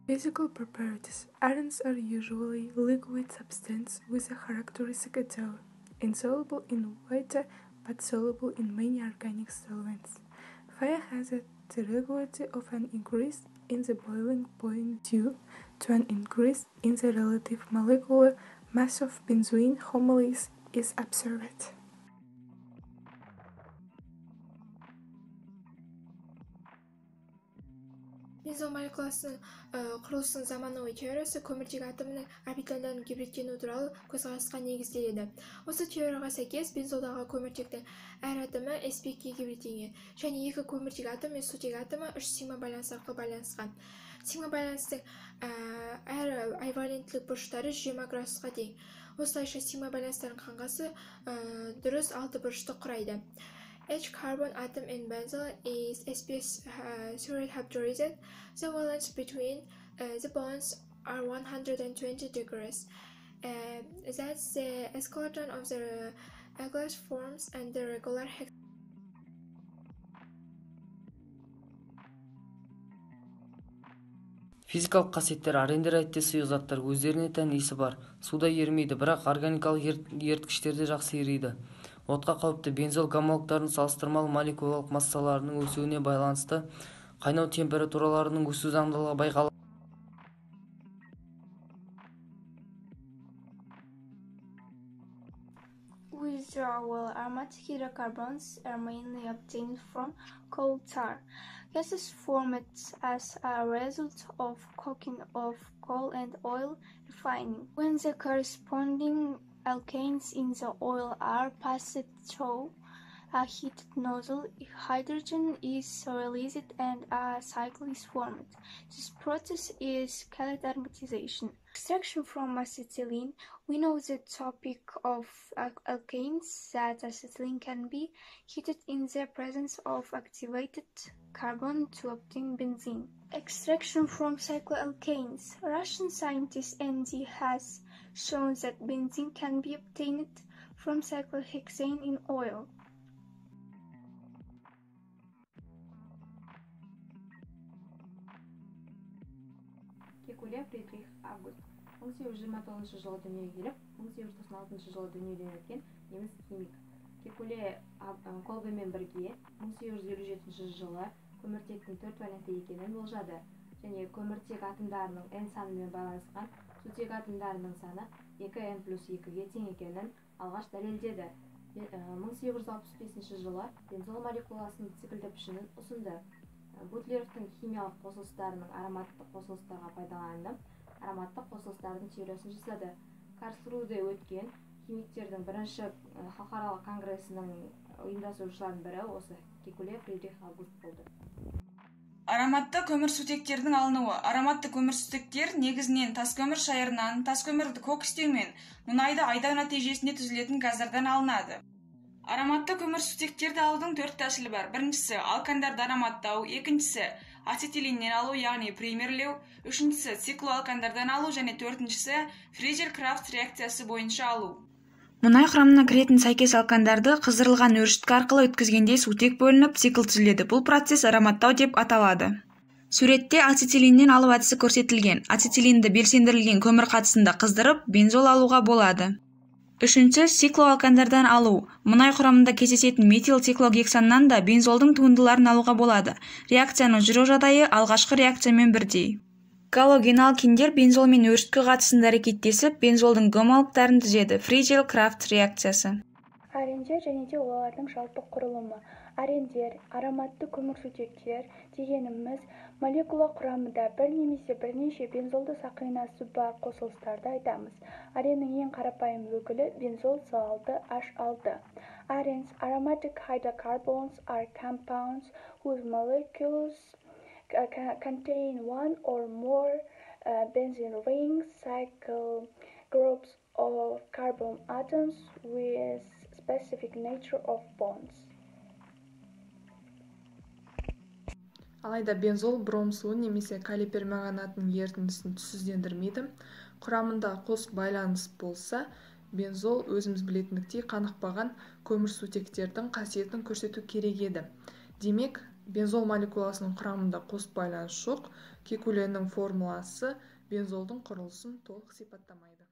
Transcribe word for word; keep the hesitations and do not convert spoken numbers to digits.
Physical properties. Arenes are usually liquid substance with a characteristic ethol, insoluble in water but soluble in many organic solvents. Fire has a regularity of an increase in the boiling point due to an increase in the relative molecular mass of benzoin homolysis is observed. Бензол молекуласының құрылысының заманауи теориясы көміртегі атомының орбитальдарының гибридтенуі туралы көзқарасқа негізделеді. Осы теорияға сәйкес бензолдағы көміртектің әр атомы sp-ге гибридтенген, және екі көміртегі атомы мен сутегі атомы үш сигма байланыс арқылы байланысқан. Сигма байланыстың әр айваленттілік бұрыштары жиырма градусқа тең. Осылайша сигма байланыстардың қаңқасы дұрыс алты бұрышты құрайды. Each carbon atom in benzol is sp three hydrogen. The valence between uh, the bonds are one hundred twenty degrees. Uh, that's the escalaton of the regular forms and the regular hex. Физикалық қасиеттер. арендер әдетте сұйық заттар, өздеріне тән иісі бар, суда ерімейді, бірақ органикалық еріткіштерде жақсы ериді. Отқа қауіпті. Бензол гомологтарының салыстырмалы молекулалық массаларының өсуіне байланысты қайнау температураларының өсу заңдылығы байқалады. Withdrawal aromatic hydrocarbons are mainly obtained from coal tar. Gases formed as a result of cooking of coal and oil refining. When the corresponding alkanes in the oil are passed through a heated nozzle, hydrogen is released and a cycle is formed. This process is called aromatization. Extraction from acetylene. We know the topic of alkanes that acetylene can be heated in the presence of activated carbon to obtain benzene. Extraction from cycloalkanes. Russian scientist N D has shown that benzene can be obtained from cyclohexane in oil. Кекуле Фридрих Август мың сегіз жүз жиырма тоғызыншы жылы дүниеге келіп, мың сегіз жүз тоқсан алтыншы жылы дүниеден өткен неміс химик. Кекуле Колбемен бірге мың сегіз жүз елу жетінші жылы көміртектің төрт валентті екенін болжады, және көміртек атомдарының n санымен байланысқан сутек атомдарының саны екі н плюс екіге тең екенін алғаш дәлелдеді. мың сегіз жүз алпыс бесінші жылы бензол молекуласының циклді пішінін ұсынды. Бутлеровтың химиялық қосылыстарының ароматтық қосылыстарға пайдаланып, ароматтық қосылыстардың теориясын жасады. Карлсруде өткен химиктердің бірінші халықаралық конгрессінің ұйымдастырушыларының бірі осы Кекуле Фридрих Август болды. Ароматты көмірсутектердің алынуы. Ароматты көмірсутектер негізінен таскөмір шайырынан, таскөмірді кокстеу мен мұнайды айдау нәтижесінде түзілетін газдардан алынады. Ароматты көмірсутектерді алудың төрт тәсілі бар. Біріншісі алкандарды ароматтау, екіншісі ацетиленнен алу, яғни примерлеу, үшіншісі циклоалкандардан алу және төртіншісі Фрейзер-Крафт реакциясы бойынша алу. Мұнай құрамына кіретін сәйкес алкандарды қыздырылған өршіткі арқылы өткізгенде сутек бөлініп цикл түзіледі. Бұл процесс ароматтау деп аталады. Суретте ацетиленнен алу әдісі көрсетілген. Ацетиленді белсендірілген көмір қатысында қыздырып, бензол алуға болады. Үшінші циклоалкандардан алу. Мұнай құрамында кездесетін метил циклогексаннан да бензолдың туындыларын алуға болады. Реакцияның жүру жағдайы алғашқы реакциямен бірдей. Галогеналкиндер бензол мен өршіткі қатысында әрекеттесіп, бензолдың гомологтарын түзеді. Фрейзер-Крафт реакциясы. Арендер және де олардың жалпы құрылымы. Арендер, ароматты көмірсутектер дегеніміз молекула құрамында бір немесе бірнеше бензолды сақинасы бар қосылыстарды айтамыз. Ареннің ең қарапайым өкілі бензол С алты H алты. Arenes, aromatic hydrocarbons, are compounds whose molecules contain one or more uh, benzene rings, cycle groups of carbon atoms with specific nature of bonds. Алайда бензол бром суы немесе калий перманганатының ерітіндісін түссіздендірмейді. Құрамында қос байланыс болса, бензол өзіміз білетіндіктей қанықпаған көмірсутектердің қасиетін көрсету керек еді. Демек, бензол молекуласының құрамында қос байланыс жоқ. Кекуленің формуласы бензолдың құрылысын толық сипаттамайды.